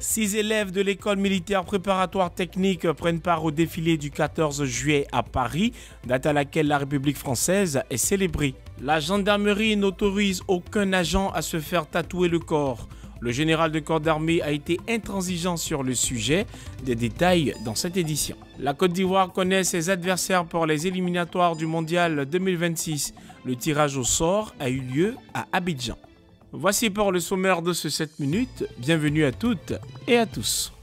6 élèves de l'école militaire préparatoire technique prennent part au défilé du 14 juillet à Paris, date à laquelle la République française est célébrée. La gendarmerie n'autorise aucun agent à se faire tatouer le corps. Le général de corps d'armée a été intransigeant sur le sujet. Des détails dans cette édition. La Côte d'Ivoire connaît ses adversaires pour les éliminatoires du Mondial 2026. Le tirage au sort a eu lieu à Abidjan. Voici pour le sommaire de ce 7 minutes. Bienvenue à toutes et à tous.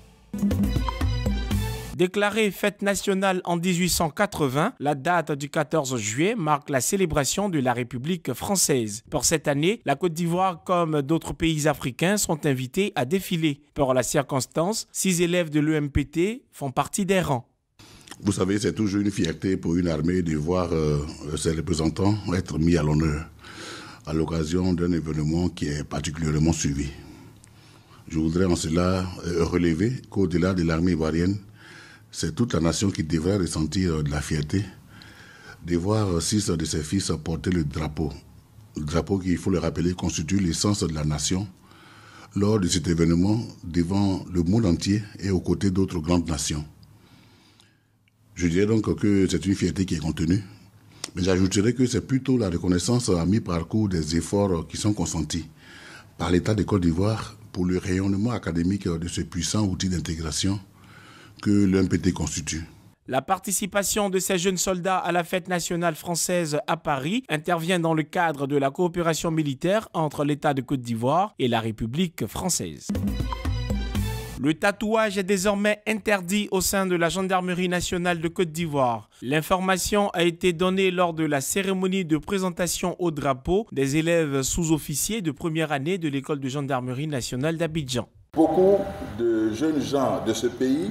Déclarée fête nationale en 1880, la date du 14 juillet marque la célébration de la République française. Pour cette année, la Côte d'Ivoire, comme d'autres pays africains, sont invités à défiler. Pour la circonstance, 6 élèves de l'EMPT font partie des rangs. Vous savez, c'est toujours une fierté pour une armée de voir ses représentants être mis à l'honneur à l'occasion d'un événement qui est particulièrement suivi. Je voudrais en cela relever qu'au-delà de l'armée ivoirienne, c'est toute la nation qui devrait ressentir de la fierté de voir 6 de ses fils porter le drapeau. Le drapeau qui, il faut le rappeler, constitue l'essence de la nation lors de cet événement devant le monde entier et aux côtés d'autres grandes nations. Je dirais donc que c'est une fierté qui est contenue, mais j'ajouterais que c'est plutôt la reconnaissance à mi-parcours des efforts qui sont consentis par l'État de Côte d'Ivoire pour le rayonnement académique de ce puissant outil d'intégration que l'EMPT constitue. La participation de ces jeunes soldats à la fête nationale française à Paris intervient dans le cadre de la coopération militaire entre l'État de Côte d'Ivoire et la République française. Le tatouage est désormais interdit au sein de la Gendarmerie nationale de Côte d'Ivoire. L'information a été donnée lors de la cérémonie de présentation au drapeau des élèves sous-officiers de première année de l'école de gendarmerie nationale d'Abidjan. Beaucoup de jeunes gens de ce pays,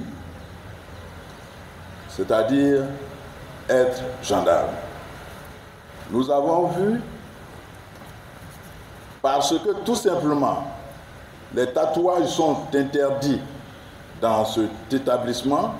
c'est-à-dire être gendarme. Nous avons vu, parce que tout simplement, les tatouages sont interdits dans cet établissement.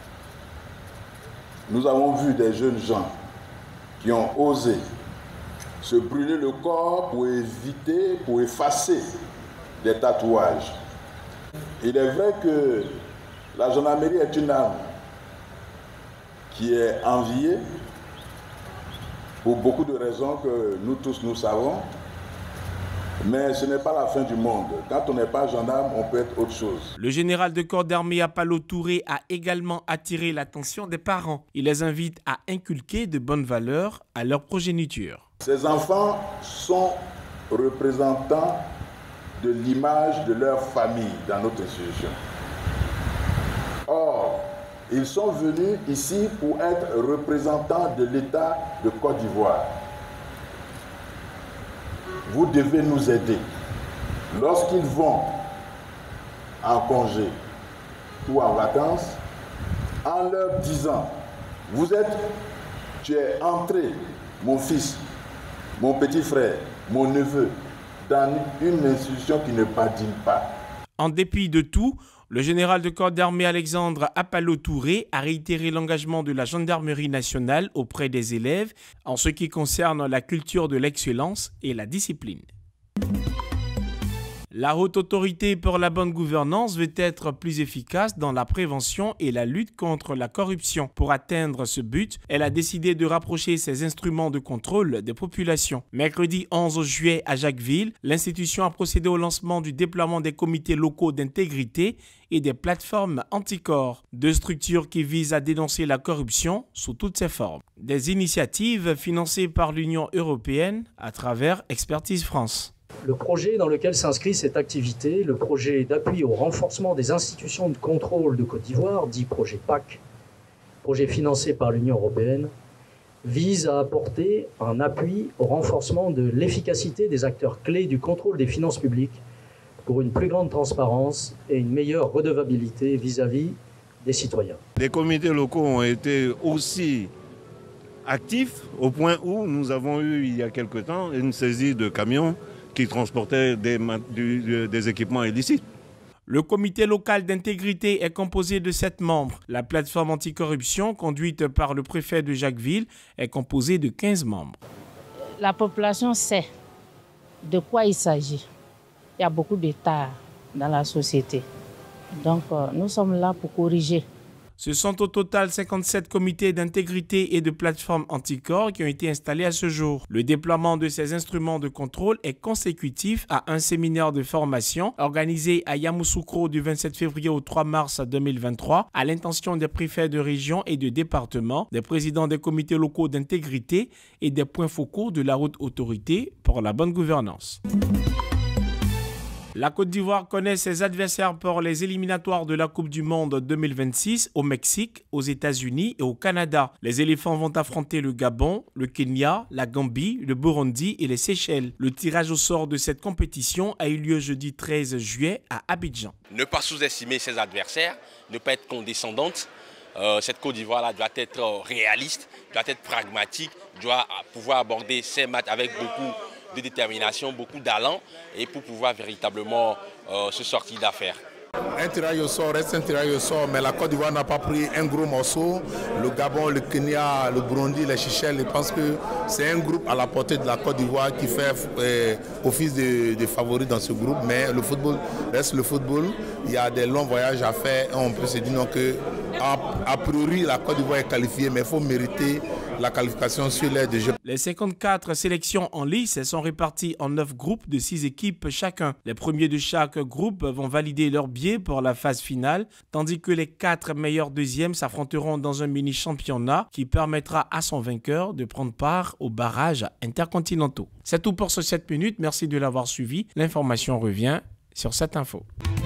Nous avons vu des jeunes gens qui ont osé se brûler le corps pour éviter, pour effacer des tatouages. Il est vrai que la gendarmerie est une arme qui est enviée pour beaucoup de raisons que nous tous nous savons. Mais ce n'est pas la fin du monde. Quand on n'est pas gendarme, on peut être autre chose. Le général de corps d'armée Apallo Touré a également attiré l'attention des parents. Il les invite à inculquer de bonnes valeurs à leur progéniture. Ces enfants sont représentants de l'image de leur famille dans notre institution. Or, ils sont venus ici pour être représentants de l'État de Côte d'Ivoire. Vous devez nous aider. Lorsqu'ils vont en congé ou en vacances, en leur disant, tu es entré, mon fils, mon petit frère, mon neveu, dans une institution qui ne badine pas. En dépit de tout, le général de corps d'armée Alexandre Apallo Touré a réitéré l'engagement de la gendarmerie nationale auprès des élèves en ce qui concerne la culture de l'excellence et la discipline. La Haute Autorité pour la bonne gouvernance veut être plus efficace dans la prévention et la lutte contre la corruption. Pour atteindre ce but, elle a décidé de rapprocher ses instruments de contrôle des populations. Mercredi 11 juillet à Jacquesville, l'institution a procédé au lancement du déploiement des comités locaux d'intégrité et des plateformes anticorps, 2 structures qui visent à dénoncer la corruption sous toutes ses formes. Des initiatives financées par l'Union européenne à travers Expertise France. Le projet dans lequel s'inscrit cette activité, le projet d'appui au renforcement des institutions de contrôle de Côte d'Ivoire, dit projet PAC, projet financé par l'Union européenne, vise à apporter un appui au renforcement de l'efficacité des acteurs clés du contrôle des finances publiques pour une plus grande transparence et une meilleure redevabilité vis-à-vis des citoyens. Les comités locaux ont été aussi actifs au point où nous avons eu il y a quelque temps une saisie de camions qui transportaient des équipements illicites. Le comité local d'intégrité est composé de 7 membres. La plateforme anticorruption, conduite par le préfet de Jacquesville, est composée de 15 membres. La population sait de quoi il s'agit. Il y a beaucoup d'états dans la société. Donc, nous sommes là pour corriger. Ce sont au total 57 comités d'intégrité et de plateformes anticorps qui ont été installés à ce jour. Le déploiement de ces instruments de contrôle est consécutif à un séminaire de formation organisé à Yamoussoukro du 27 février au 3 mars 2023 à l'intention des préfets de région et de département, des présidents des comités locaux d'intégrité et des points focaux de la haute autorité pour la bonne gouvernance. La Côte d'Ivoire connaît ses adversaires pour les éliminatoires de la Coupe du Monde 2026 au Mexique, aux États-Unis et au Canada. Les éléphants vont affronter le Gabon, le Kenya, la Gambie, le Burundi et les Seychelles. Le tirage au sort de cette compétition a eu lieu jeudi 13 juillet à Abidjan. Ne pas sous-estimer ses adversaires, ne pas être condescendante. Cette Côte d'Ivoire-là doit être réaliste, doit être pragmatique, doit pouvoir aborder ses matchs avec beaucoup de détermination, beaucoup d'allant et pour pouvoir véritablement se sortir d'affaires. Un tirage au sort reste un tirage au sort, mais la Côte d'Ivoire n'a pas pris un gros morceau. Le Gabon, le Kenya, le Burundi, les Seychelles, je pense que c'est un groupe à la portée de la Côte d'Ivoire qui fait office de favori dans ce groupe. Mais le football reste le football. Il y a des longs voyages à faire. On peut se dire que a priori la Côte d'Ivoire est qualifiée, mais il faut mériter la qualification sur l'aide de jeu. Les 54 sélections en lice sont réparties en 9 groupes de 6 équipes chacun. Les premiers de chaque groupe vont valider leur billet pour la phase finale, tandis que les 4 meilleurs deuxièmes s'affronteront dans un mini-championnat qui permettra à son vainqueur de prendre part aux barrages intercontinentaux. C'est tout pour ce 7 minutes. Merci de l'avoir suivi. L'information revient sur cette info.